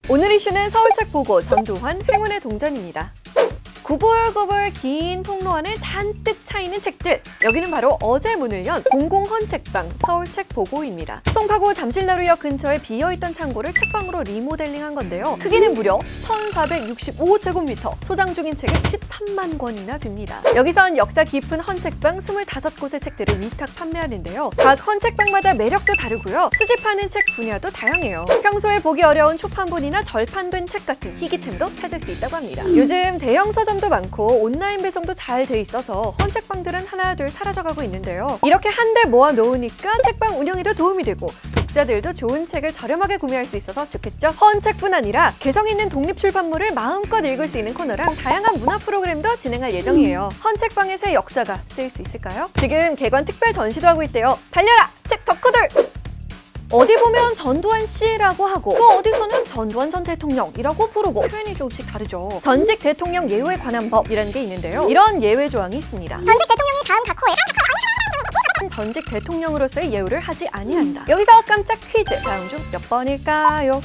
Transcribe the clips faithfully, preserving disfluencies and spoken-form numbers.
오늘 이슈는 서울책 보고 전두환 행운의 동전입니다. 구불구불 긴 통로 안에 잔뜩 차이는 책들. 여기는 바로 어제 문을 연 공공헌 책방 서울책 보고입니다. 송파구 잠실나루역 근처에 비어있던 창고를 책방으로 리모델링한 건데요. 크기는 무려 천사백육십오 제곱미터, 소장 중인 책이 십삼만 권이나 됩니다. 여기선 역사 깊은 헌책방 스물다섯 곳의 책들을 위탁 판매하는데요. 각 헌책방마다 매력도 다르고요. 수집하는 책 분야도 다양해요. 평소에 보기 어려운 초판본이나 절판된 책 같은 희귀템도 찾을 수 있다고 합니다. 요즘 대형 서점 도 많고 온라인 배송도 잘 돼 있어서 헌책방들은 하나 둘 사라져가고 있는데요. 이렇게 한데 모아 놓으니까 책방 운영에도 도움이 되고 독자들도 좋은 책을 저렴하게 구매할 수 있어서 좋겠죠? 헌책뿐 아니라 개성 있는 독립 출판물을 마음껏 읽을 수 있는 코너랑 다양한 문화 프로그램도 진행할 예정이에요. 헌책방의 새 역사가 쓰일 수 있을까요? 지금 개관 특별 전시도 하고 있대요. 달려라! 책 덕후들! 어디 보면 전두환 씨라고 하고 또 어디서는 전두환 전 대통령이라고 부르고 표현이 조금씩 다르죠. 전직 대통령 예우에 관한 법이라는 게 있는데요. 이런 예외 조항이 있습니다. 전직 대통령이 다음 각 호에 전직 대통령으로서의 예우를 하지 아니한다. 여기서 깜짝 퀴즈. 다음 중 몇 번일까요?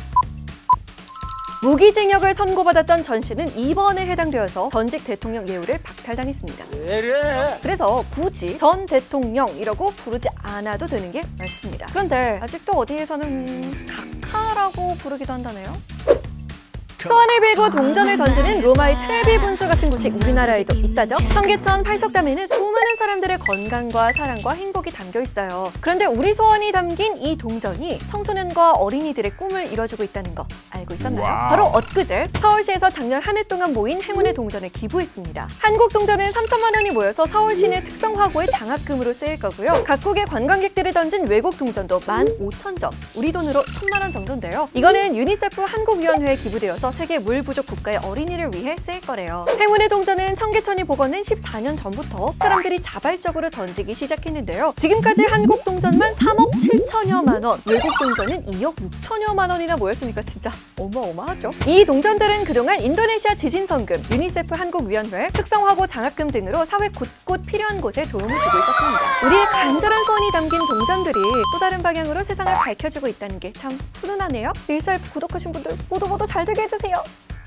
무기징역을 선고받았던 전 씨는 이 번에 해당되어서 전직 대통령 예우를 박탈당했습니다. 그래서 굳이 전 대통령이라고 부르지 않아도 되는 게 맞습니다. 그런데 아직도 어디에서는 각하라고 부르기도 한다네요. 소원을 빌고 동전을 던지는 로마의 트레비 분수 같은 곳이 우리나라에도 있다죠. 청계천 팔석담에는 수많은 사람들의 건강과 사랑과 행복이 담겨 있어요. 그런데 우리 소원이 담긴 이 동전이 청소년과 어린이들의 꿈을 이뤄주고 있다는 거 알고 있었나요? 와우. 바로 엊그제 서울시에서 작년 한 해 동안 모인 행운의 동전을 기부했습니다. 한국 동전은 삼천만 원이 모여서 서울 시내 특성 화고의 장학금으로 쓰일 거고요. 각국의 관광객들이 던진 외국 동전도 만 오천 점, 우리 돈으로 천만 원 정도인데요. 이거는 유니세프 한국위원회에 기부되어서 세계 물 부족 국가의 어린이를 위해 쓰일 거래요. 행운의 동전은 청계천이 복원된 십사 년 전부터 사람들이 자발적으로 던지기 시작했는데요. 지금까지 한국 동전만 삼억 칠천여만 원, 외국 동전은 이억 육천여만 원이나 모였으니까 진짜 어마어마하죠. 이 동전들은 그동안 인도네시아 지진성금, 유니세프 한국위원회, 특성화고 장학금 등으로 사회 곳곳 필요한 곳에 도움을 주고 있었습니다. 우리의 간절한 소원이 담긴 동전들이 또 다른 방향으로 세상을 밝혀주고 있다는 게 참 훈훈하네요. 일사에프 구독하신 분들 모두 모두 잘 되게 해주세요.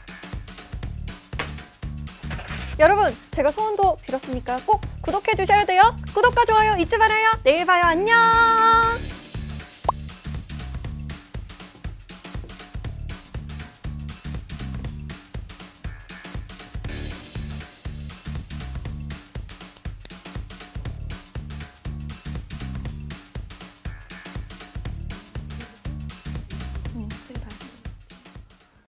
여러분, 제가 소원도 빌었으니까 꼭 구독해 주셔야 돼요. 구독과 좋아요 잊지 말아요. 내일 봐요. 안녕.